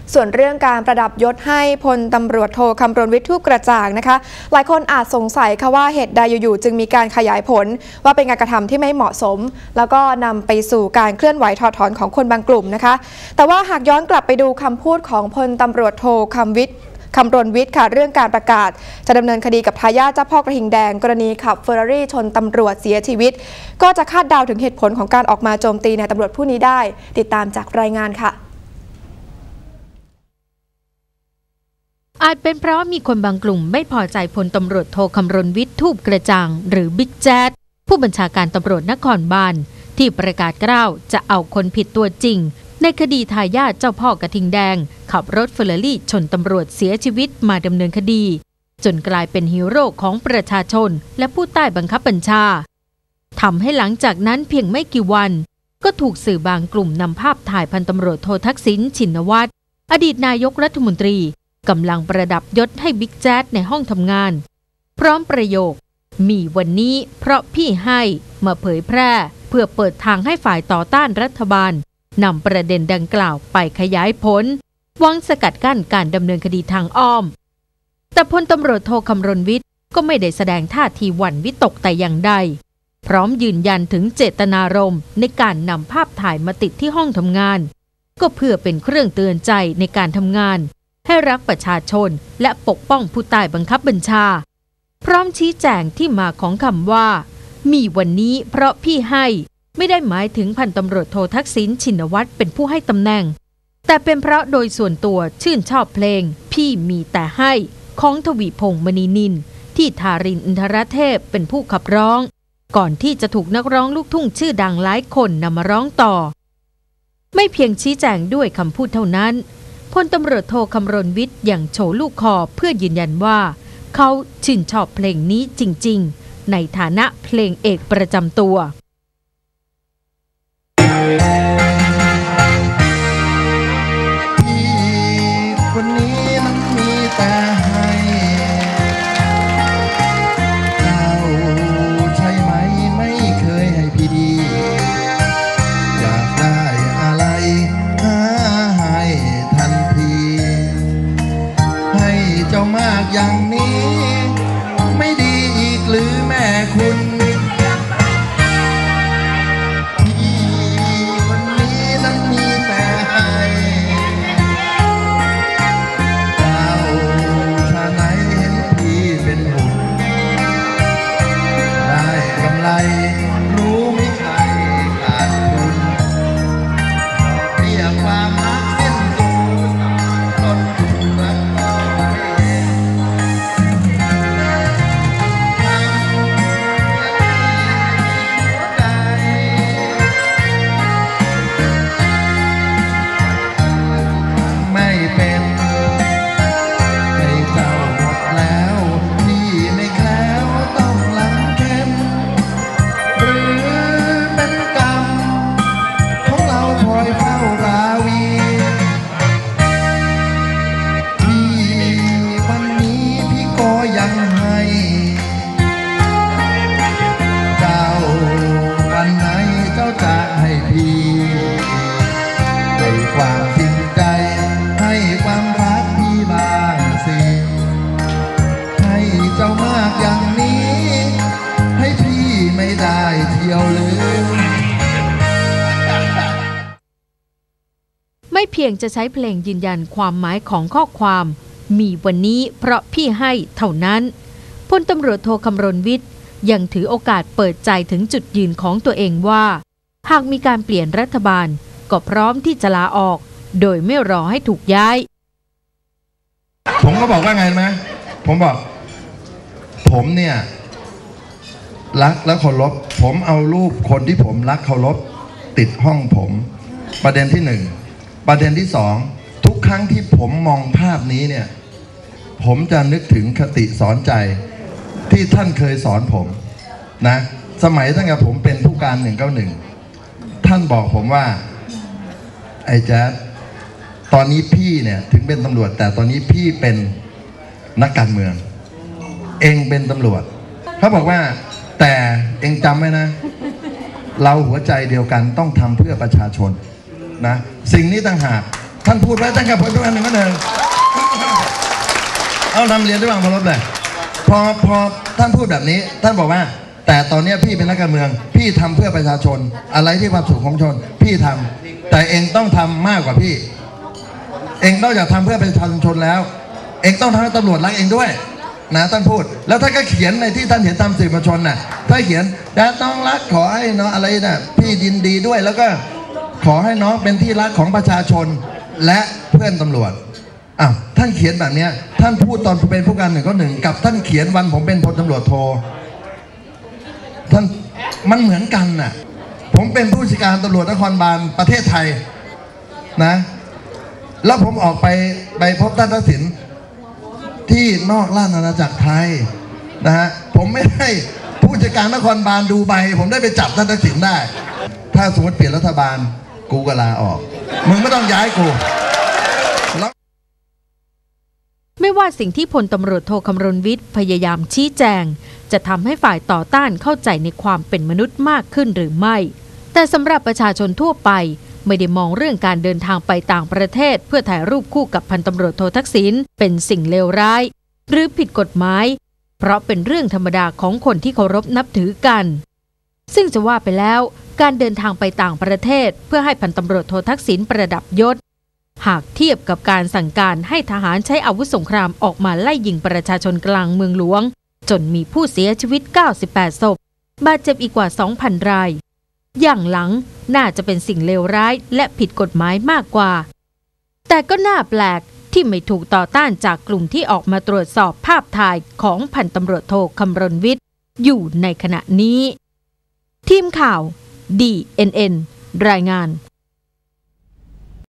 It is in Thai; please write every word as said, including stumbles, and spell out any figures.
ส่วนเรื่องการประดับยศให้พลตำรวจโทคำรณวิทย์ทูปกระจ่างนะคะหลายคนอาจสงสัยค่ะว่าเหตุใดอยู่ๆจึงมีการขยายผลว่าเป็นการกระทำที่ไม่เหมาะสมแล้วก็นำไปสู่การเคลื่อนไหวถอดถอนของคนบางกลุ่มนะคะแต่ว่าหากย้อนกลับไปดูคำพูดของพลตำรวจโทคำวิทย์คำรณวิทย์ค่ะเรื่องการประกาศจะดำเนินคดีกับทายาทเจ้าพ่อกระทิงแดงกรณีขับเฟอร์รารี่ชนตำรวจเสียชีวิตก็จะคาดเดาถึงเหตุผลของการออกมาโจมตีนายตำรวจผู้นี้ได้ติดตามจากรายงานค่ะอาจเป็นเพราะมีคนบางกลุ่มไม่พอใจพลตำรวจโทคำรณวิทย์ทูปกระจ่างหรือบิ๊กแจ๊ดผู้บัญชาการตำรวจนครบาลที่ประกาศกล้าวจะเอาคนผิดตัวจริงในคดีทายาทเจ้าพ่อกระทิงแดงขับรถเฟอร์รารี่ชนตำรวจเสียชีวิตมาดำเนินคดีจนกลายเป็นฮีโร่ของประชาชนและผู้ใต้บังคับบัญชาทำให้หลังจากนั้นเพียงไม่กี่วันก็ถูกสื่อบางกลุ่มนำภาพถ่ายพันตำรวจโททักษิณชินวัตรอดีตนายกรัฐมนตรีกำลังประดับยศให้บิ๊กแจ๊ดในห้องทำงานพร้อมประโยคมีวันนี้เพราะพี่ให้มาเผยแพร่เพื่อเปิดทางให้ฝ่ายต่อต้านรัฐบาลนำประเด็นดังกล่าวไปขยายผลหวังสกัดกั้นการดำเนินคดีทางอ้อมแต่พลตำรวจโทคำรณวิทย์ก็ไม่ได้แสดงท่าทีหวั่นวิตกแต่อย่างใดพร้อมยืนยันถึงเจตนารมณ์ในการนำภาพถ่ายมาติดที่ห้องทำงานก็เพื่อเป็นเครื่องเตือนใจในการทำงานให้รักประชาชนและปกป้องผู้ใต้บังคับบัญชาพร้อมชี้แจงที่มาของคำว่ามีวันนี้เพราะพี่ให้ไม่ได้หมายถึงพันตำรวจโททักษิณชินวัตรเป็นผู้ให้ตำแหน่งแต่เป็นเพราะโดยส่วนตัวชื่นชอบเพลงพี่มีแต่ให้ของทวีพงษ์มณีนินที่ทารินอินทรเทพเป็นผู้ขับร้องก่อนที่จะถูกนักร้องลูกทุ่งชื่อดังหลายคนนำมาร้องต่อไม่เพียงชี้แจงด้วยคำพูดเท่านั้นพลตำรวจโทคำรณวิทย์ยังโชว์ลูกคอเพื่อยืนยันว่าเขาชื่นชอบเพลงนี้จริงๆในฐานะเพลงเอกประจำตัวคนนี้มันมีแต่ให้เจ้าใช่ไหมไม่เคยให้พี่อยากได้อะไรหาให้ทันทีให้เจ้ามากอย่างนี้ไม่ดีอีกหรือแม่คุณรู้ไม่ใครขาดทุนเรียกความรักเส้นสูงต้นทุนรักก็ไม่เองไม่เป็นให้เจ้าหมดแล้วพี่ไม่แคล้วต้องหลังเข้มหรือเป็นกรรมของเราคอยเฝ้าราวีที่วันนี้พี่ก็ยังให้เจ้าวันไหนเจ้าจะให้พี่ให้ความจริงใจให้ความรักพี่บ้างสิให้เจ้ามากอย่างนี้ให้พี่ไม่ได้เที่ยวลืมไม่เพียงจะใช้เพลงยืนยันความหมายของข้อความมีวันนี้เพราะพี่ให้เท่านั้นพลตำรวจโทคำรณวิทย์ยังถือโอกาสเปิดใจถึงจุดยืนของตัวเองว่าหากมีการเปลี่ยนรัฐบาลก็พร้อมที่จะลาออกโดยไม่รอให้ถูกย้ายผมก็บอกว่าไงไหมผมบอกผมเนี่ยรักและเคารพผมเอารูปคนที่ผมรักเคารพติดห้องผมประเด็นที่หนึ่งประเด็นที่สองทุกครั้งที่ผมมองภาพนี้เนี่ยผมจะนึกถึงคติสอนใจที่ท่านเคยสอนผมนะสมัยตั้งแต่ผมเป็นผู้การหนึ่งเก้าหนึ่งท่านบอกผมว่าไอ้แจ๊ดตอนนี้พี่เนี่ยถึงเป็นตำรวจแต่ตอนนี้พี่เป็นนักการเมืองเองเป็นตำรวจเขาบอกว่าแต่เองจำไว้นะเราหัวใจเดียวกันต้องทำเพื่อประชาชนนะสิ่งนี้ต่างหากท่านพูดไว้ตั้งแต่พลทุกอันหนึ่งก็หนึ่งเอานำเรียนด้วยความเคารพเลยพอพอท่านพูดแบบนี้ท่านบอกว่าแต่ตอนนี้พี่เป็นนักการเมืองพี่ทำเพื่อประชาชนอะไรที่ความสุขของชนพี่ทำแต่เองต้องทำมากกว่าพี่เองนอกจากทำเพื่อประชาชนแล้วเองต้องทำให้ตำรวจรักเองด้วยนะท่านพูดแล้วท่านก็เขียนในที่ท่านเห็นตามสื่อมวลชนน่ะท่านเขียนแต่ต้องรักขอให้น้องอะไรน่ะพี่ยินดีด้วยแล้วก็ขอให้น้องเป็นที่รักของประชาชนและเพื่อนตำรวจอ้าวท่านเขียนแบบนี้ท่านพูดตอนเป็นผู้การหนึ่งก็หนึ่งกับท่านเขียนวันผมเป็นพลตำรวจโทท่านมันเหมือนกันน่ะผมเป็นผู้บัญชาการตำรวจนครบาลประเทศไทยนะแล้วผมออกไปไปพบท่านทักษิณที่นอกราชอาณาจักรไทยนะฮะผมไม่ได้ผู้จัดการนครบาลดูใบผมได้ไปจับท่านทักษิณได้ถ้าสมมติเปลี่ยนรัฐบาลกูก็ลาออกมึงไม่ต้องย้ายกูไม่ว่าสิ่งที่พลตำรวจโทคำรณวิทย์พยายามชี้แจงจะทำให้ฝ่ายต่อต้านเข้าใจในความเป็นมนุษย์มากขึ้นหรือไม่แต่สำหรับประชาชนทั่วไปไม่ได้มองเรื่องการเดินทางไปต่างประเทศเพื่อถ่ายรูปคู่กับพันตำรวจโททักษิณเป็นสิ่งเลวร้ายหรือผิดกฎหมายเพราะเป็นเรื่องธรรมดาของคนที่เคารพนับถือกันซึ่งจะว่าไปแล้วการเดินทางไปต่างประเทศเพื่อให้พันตำรวจโททักษิณประดับยศหากเทียบกับการสั่งการให้ทหารใช้อาวุธสงครามออกมาไล่ยิงประชาชนกลางเมืองหลวงจนมีผู้เสียชีวิตเก้าสิบแปดศพบาดเจ็บอีกกว่า สองพัน รายอย่างหลังน่าจะเป็นสิ่งเลวร้ายและผิดกฎหมายมากกว่าแต่ก็น่าแปลกที่ไม่ถูกต่อต้านจากกลุ่มที่ออกมาตรวจสอบภาพถ่ายของพันตำรวจโทคำรณวิทย์อยู่ในขณะนี้ทีมข่าว ดี เอ็น เอ็น รายงาน